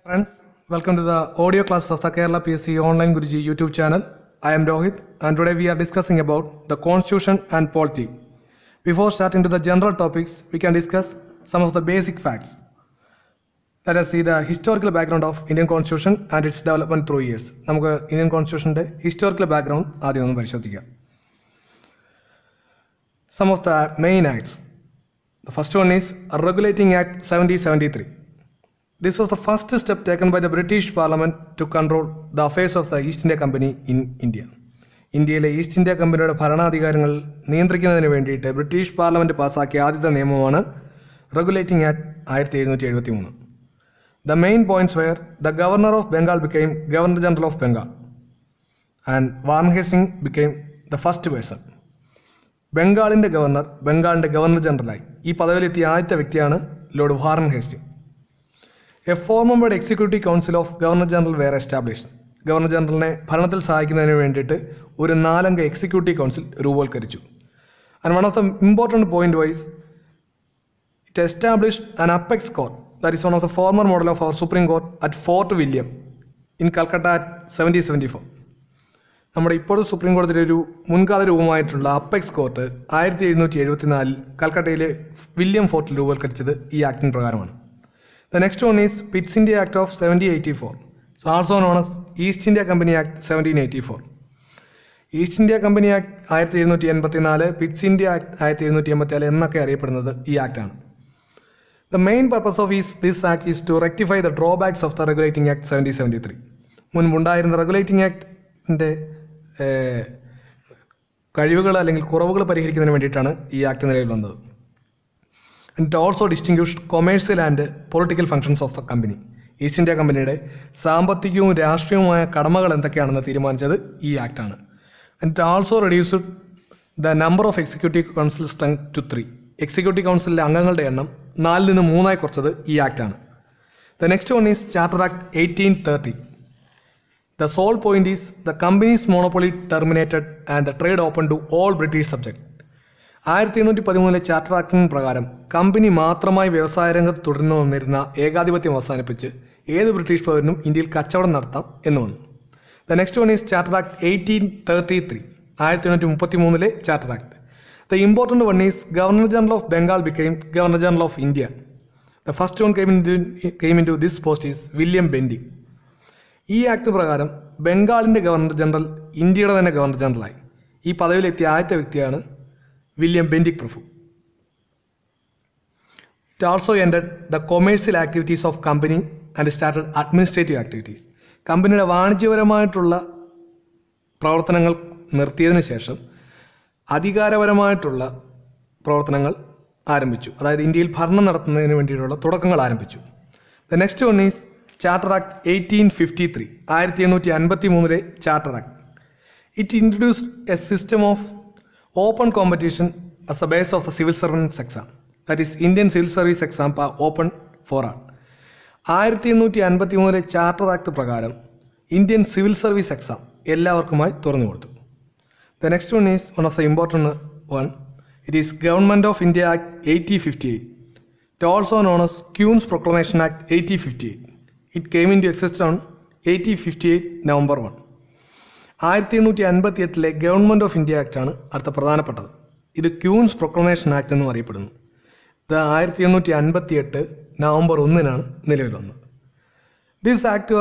Friends, welcome to the audio classes of the Kerala PSC Online Guruji YouTube channel. I am Rohit and today we are discussing about the Constitution and polity. Before starting to the general topics, we can discuss some of the basic facts. Let us see the historical background of Indian Constitution and its development through years. നമുക്ക് Indian Constitution historical background ആദ്യം ഒന്ന് പരിശോധിക്കാം. Some of the main acts. The first one is Regulating Act 1773. This was the first step taken by the British Parliament to control the affairs of the East India Company in India. ഇന്ത്യയിലെ East India കമ്പനിയുടെ ഭരണാധികാരങ്ങൾ നിയന്ത്രിക്കുന്നതിന് വേണ്ടിയിട്ട് British parliament പാസ്സാക്കിയ ആദ്യത്തെ നിയമമാണ് regulating act 1773. The main points were the Governor of Bengal became Governor General of Bengal and Warren Hastings became the first person. ബംഗാളിൻ്റെ governor ബംഗാളിൻ്റെ ഗവർണർ ജനറലായി ഈ പദവിയിലെത്തിയ ആദ്യത്തെ വ്യക്തിയാണ് lord Warren Hasting. A formed executive council of governor general were established. Governor ജനറലിനെ ഭരണത്തിൽ സഹായിക്കുന്നതിന് വേണ്ടിയിട്ട് ഒരു 4-അംഗ എക്സിക്യൂട്ടീവ് കൗൺസിൽ രൂപവത്കരിച്ചു. And one of the important point was it established an apex court that is one of the former model of our supreme court at fort William in Calcutta at 1774. നമ്മുടെ ഇപ്പോഴത്തെ supreme കോടതിയുടെ ഒരു മുൻകാല രൂപമായിട്ടുള്ള apex court 1774 കൽക്കട്ടയിലെ William ഫോർട്ടിൽ രൂപവത്കരിച്ചത് ഈ ആക്ടിന് പ്രകാരമാണ്. The next one is Pitt's India Act of 1784, so also known as East India Company Act 1784. East India Company Act 1784, Pitt's India Act 1784 എന്നൊക്കെ അറിയപ്പെടുന്നത് ഈ ആക്ടാണ്. The main purpose of this act is to rectify the drawbacks of the Regulating Act 1773. മുൻപുണ്ടായിരുന്ന regulating ആക്ടിൻ്റെ കഴിവുകൾ അല്ലെങ്കിൽ കുറവുകൾ പരിഹരിക്കുന്നതിന് വേണ്ടിയിട്ടാണ് ഈ ആക്ട് നിലവിൽ വന്നത്. And it also distinguished commercial and political functions of the company. East India കമ്പനിയുടെ സാമ്പത്തികവും രാഷ്ട്രീയവുമായ കടമകൾ എന്തൊക്കെയാണെന്ന് തീരുമാനിച്ചത് ഈ ആക്ടാണ്. And it also reduced the number of executive council strength to 3. Executive കൗൺസിലിലെ അംഗങ്ങളുടെ എണ്ണം 4 നിന്ന് 3 കുറച്ചത് ഈ ആക്ടാണ്. The next one is Charter Act 1830. The sole point is the company's monopoly terminated and the trade open to all British subjects. 1813 charter ആക്ടിന് പ്രകാരം കമ്പനി മാത്രമായി വ്യവസായ രംഗത്ത് തുടർന്നു വന്നിരുന്ന ഏകാധിപത്യം അവസാനിപ്പിച്ച് ഏത് ബ്രിട്ടീഷ് പൗരനും ഇന്ത്യയിൽ കച്ചവടം നടത്താം എന്ന് വന്നു. The next one is charter act 1833, 1833 charter act. The important one is governor general of Bengal became governor general of India. The first one came into this post is William Bentinck. ഈ act പ്രകാരം ബംഗാളിൻ്റെ governor general ഇന്ത്യയുടെ തന്നെ governor ജനറലായി. ഈ പദവിയിലെത്തിയ ആദ്യത്തെ വ്യക്തിയാണ് William Bentinck Prabhu. It also ended the commercial activities of company and started administrative activities. കമ്പനിയുടെ വാണിജ്യപരമായിട്ടുള്ള പ്രവർത്തനങ്ങൾ നിർത്തിയതിനു ശേഷം അധികാരപരമായിട്ടുള്ള പ്രവർത്തനങ്ങൾ ആരംഭിച്ചു. അതായത് ഇന്ത്യയിൽ ഭരണം നടത്തുന്നതിന് വേണ്ടിയിട്ടുള്ള തുടക്കങ്ങൾ ആരംഭിച്ചു. The next one is charter act 1853, 1853 charter act. It introduced a system of open competition as the base of the civil servants exam, that is Indian civil service exam open for all. 1853 charter ആക്ട് പ്രകാരം Indian civil service exam എല്ലാവർക്കുമായി തുറന്നു കൊടുത്തു. The next one is one of the important one. It is government of India act 1858. It also known as queen's proclamation act 1858. It came into exist on 1858 November 1. 1858 government of India ആക്ടാണ് അടുത്ത പ്രധാനപ്പെട്ടത്. ഇത് ക്യൂൻസ് proclamation act എന്നും അറിയപ്പെടുന്നു. ഇത് 1858 November 1 നിലവിൽ വന്നത്. This act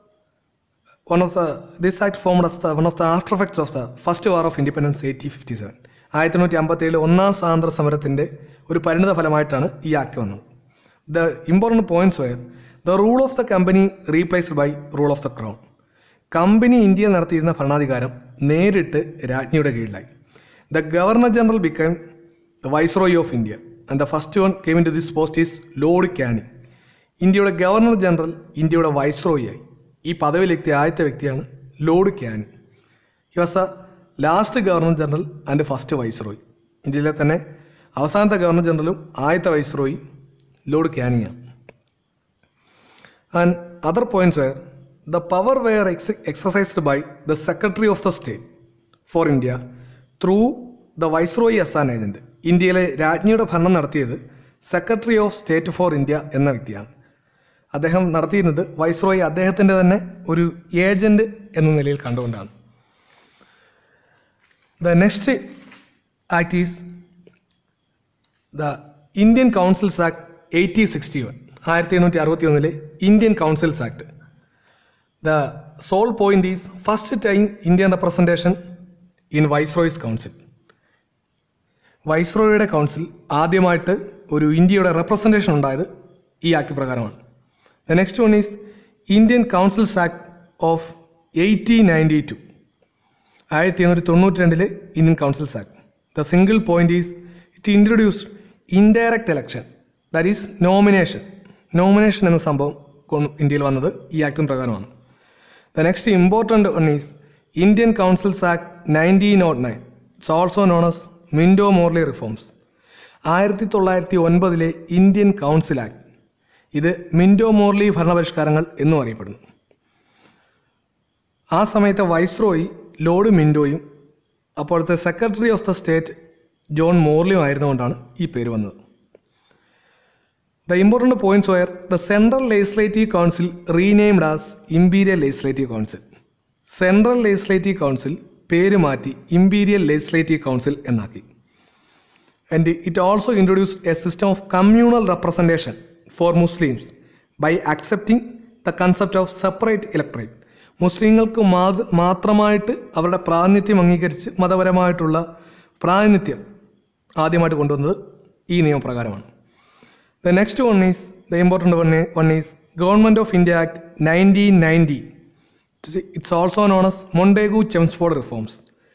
formed as one of the after effects of the first war of independence 1857. 1857 ഒന്നാം സ്വാതന്ത്ര്യ സമരത്തിൻ്റെ ഒരു പരിണിത ഫലമായിട്ടാണ് ഈ ആക്ട് വന്നത്. The important points were the rule of the company replaced by rule of the crown. കമ്പനി ഇന്ത്യയിൽ നടത്തിയിരുന്ന ഭരണാധികാരം നേരിട്ട് രാജ്ഞിയുടെ കീഴിലായി. The governor general became the viceroy of India and the first one came into this post is lord Canning. ഇന്ത്യയുടെ governor general ഇന്ത്യയുടെ വൈസ്രോയിയായി. ഈ പദവിയിലെത്തിയ ആദ്യത്തെ വ്യക്തിയാണ് lord Canning. He was the last governor general and first viceroy. ഇന്ത്യയിലെ തന്നെ അവസാനത്തെ ഗവർണർ ജനറലും ആദ്യത്തെ വൈസ്രോയി ലോർഡ് ക്യാനിങ് ആണ്. And other points were the power were exercised by the Secretary of the State for India through the Viceroy as an agent. ഇന്ത്യയിലെ രാജ്ഞിയുടെ ഭരണം നടത്തിയത് secretary of state for India എന്ന വ്യക്തിയാണ്. അദ്ദേഹം നടത്തിയിരുന്നത് വൈസ്രോയി അദ്ദേഹത്തിൻ്റെ തന്നെ ഒരു ഏജൻറ്റ് എന്ന നിലയിൽ കണ്ടുകൊണ്ടാണ്. The next act is the Indian councils act 1861, 1761 Indian councils act. The sole point is first time Indian representation in viceroy's council. വൈസ്രോയുടെ കൗൺസിൽ ആദ്യമായിട്ട് ഒരു ഇന്ത്യയുടെ റെപ്രസെൻറ്റേഷൻ ഉണ്ടായത് ഈ ആക്ട് പ്രകാരമാണ്. The next one is Indian councils act of 1892, 1892 Indian councils act. The single point is it introduced indirect election, that is nomination എന്ന സംഭവം ഇന്ത്യയിൽ വന്നത് ഈ ആക്ടിന് പ്രകാരമാണ്. The next important one is Indian councils act 1909, it's also known as Minto Morley reforms. 1909 Indian council act, ഇത് Minto Morley ഭരണപരിഷ്കാരങ്ങൾ എന്നും അറിയപ്പെടുന്നു. ആ സമയത്തെ വൈസ്രോയി ലോർഡ് മിൻഡോയും അപ്പോഴത്തെ secretary of the state John മോർലിയും ആയിരുന്നുകൊണ്ടാണ് ഈ പേര് വന്നത്. The important points were the central legislative council renamed as imperial legislative council. Central legislative council പേര് മാറ്റി ഇമ്പീരിയൽ ലെജിസ്ലേറ്റീവ് കൗൺസിൽ എന്നാക്കി. And it also introduce a system of communal representation for Muslims by accepting the concept of separate electorate. മുസ്ലിങ്ങൾക്ക് മാത്രമായിട്ട് അവരുടെ പ്രാതിനിധ്യം അംഗീകരിച്ച് മതപരമായിട്ടുള്ള പ്രാതിനിധ്യം ആദ്യമായിട്ട് കൊണ്ടുവന്നത് ഈ നിയമപ്രകാരമാണ്. The next one is the important one is government of India act 1990, it's also known as Montagu Chelmsford reforms.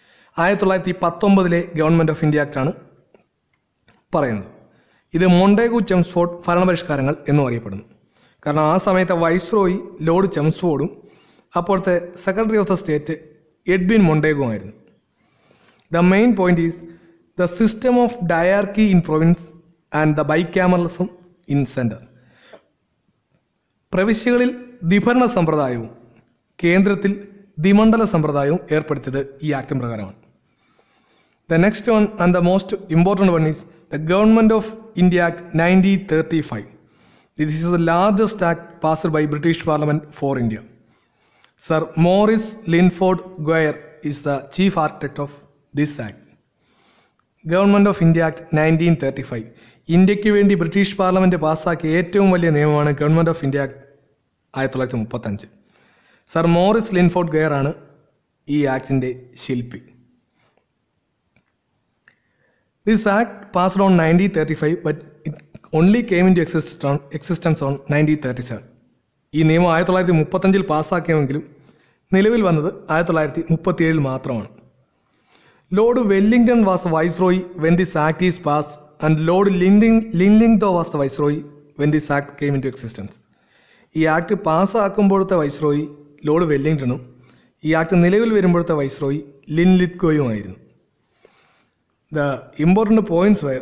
1919 government of India ആക്ടാണ് പറയുന്നത്. ഇത് മൊണ്ടേഗു-ചെംസ്ഫോർഡ് ഭരണപരിഷ്കാരങ്ങൾ എന്നും അറിയപ്പെടുന്നു. കാരണം ആ സമയത്തെ വൈസ്രോയി ലോർഡ് ചെംസ്ഫോർഡും അപ്പോഴത്തെ secretary of the state Edwin മൊണ്ടേഗും ആയിരുന്നു. The main point is the system of dyarchy in province and the bicameralism in centre. പ്രവിശ്യകളിൽ ദ്വിഭരണ സമ്പ്രദായവും കേന്ദ്രത്തിൽ ദ്വിമണ്ഡല സമ്പ്രദായവും ഏർപ്പെടുത്തിയത് ഈ ആക്ടിൻ പ്രകാരമാണ്. The next one and the most important one is the government of India act 1935. This is the largest act passed by British Parliament for India. Sir Morris Linford Guare is the chief architect of this act. Government of India Act 1935. ഇന്ത്യക്ക് വേണ്ടി British parliament പാസ്സാക്കിയ ഏറ്റവും വലിയ നിയമമാണ് government of India act 1935. Sir Maurice Linford Gwyer ആണ് ഈ ആക്ടിൻ്റെ ശില്പി. This act passed on 1935, but it only came into existence on 1937. ഈ നിയമം 1935 പാസ്സാക്കിയെങ്കിലും നിലവിൽ വന്നത് 1937 മാത്രമാണ്. Lord Wellington was the viceroy when this act is passed and lord Linlithgow was the viceroy when this act came into existence. ഈ act പാസ്സാക്കുമ്പോഴത്തെ viceroy lord വെല്ലിംഗ്ടണും ഈ act നിലവിൽ വരുമ്പോഴത്തെ വൈസ്രോയി ലിൻലിത്ഗോയുമായിരുന്നു. The important points were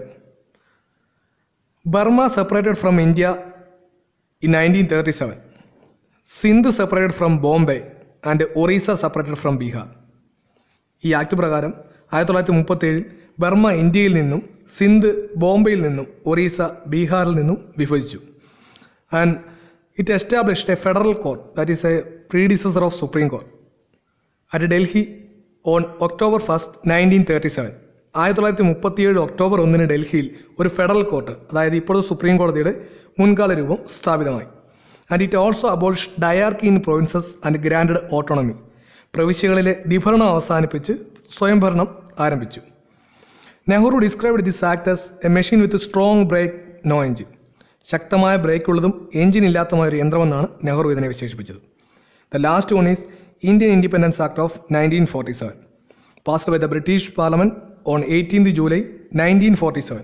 Burma separated from India in 1937, Sindh separated from Bombay and Orissa separated from Bihar. ഈ act പ്രകാരം 1937 Burma ഇന്ത്യയിൽ നിന്നും സിന്ധ് ബോംബെയിൽ നിന്നും ഒറീസ ബീഹാറിൽ നിന്നും വിഭജിച്ചു. And it established a federal court that is a predecessor of supreme court at Delhi on October 1, 1937. 1937 October 1 ഡൽഹിയിൽ ഒരു ഫെഡറൽ കോർട്ട്, അതായത് ഇപ്പോഴത്തെ സുപ്രീം കോടതിയുടെ മുൻകാല രൂപം സ്ഥാപിതമായി. And it also abolish dyarchy in provinces and granted autonomy. പ്രവിശ്യകളിലെ ദ്വിഭരണം അവസാനിപ്പിച്ച് സ്വയംഭരണം ആരംഭിച്ചു. Nehru described this act as a machine with strong brake no engine. ശക്തമായ ബ്രേക്ക് ഉള്ളതും എഞ്ചിൻ ഇല്ലാത്തതുമായ ഒരു യന്ത്രമെന്നാണ് നെഹ്റു ഇതിനെ വിശേഷിപ്പിച്ചത്. The last one is Indian independence act of 1947, passed by the British parliament on 18th July 1947.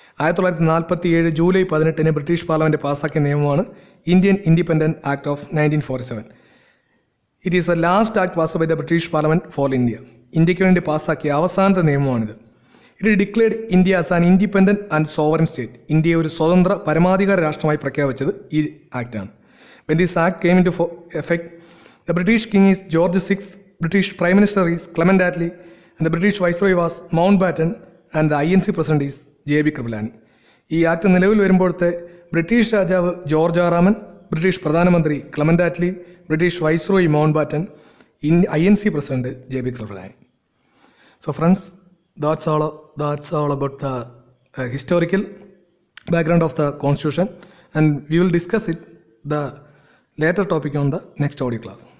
1947 July 18 British parliament പാസ്സാക്കിയ നിയമമാണ് Indian independent act of 1947. It is a last act passed by the British parliament for India. ഇന്ത്യക്ക് വേണ്ടി പാസ്സാക്കിയ അവസാനത്തെ നിയമമാണിത്. It declared India as an independent and sovereign state. ഇന്ത്യയെ ഒരു സ്വതന്ത്ര പരമാധികാര രാഷ്ട്രമായി പ്രഖ്യാപിച്ചത് ഈ ആക്ടാണ്. When this act came into effect, the British king is George VI, British prime minister is Clement Attlee, and the British Viceroy was Mountbatten, and the INC President is J.B. Kripalani. ഈ act നിലവിൽ വരുമ്പോഴത്തെ British രാജാവ് George ആറാമൻ, British Pradhana Mantri Clement Attlee, British Viceroy Mountbatten, INC President J.B. Clifford. So friends, that's all about the historical background of the Constitution, and we will discuss the later topic on the next audio class.